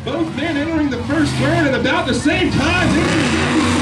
Both men entering the first turn at about the same time.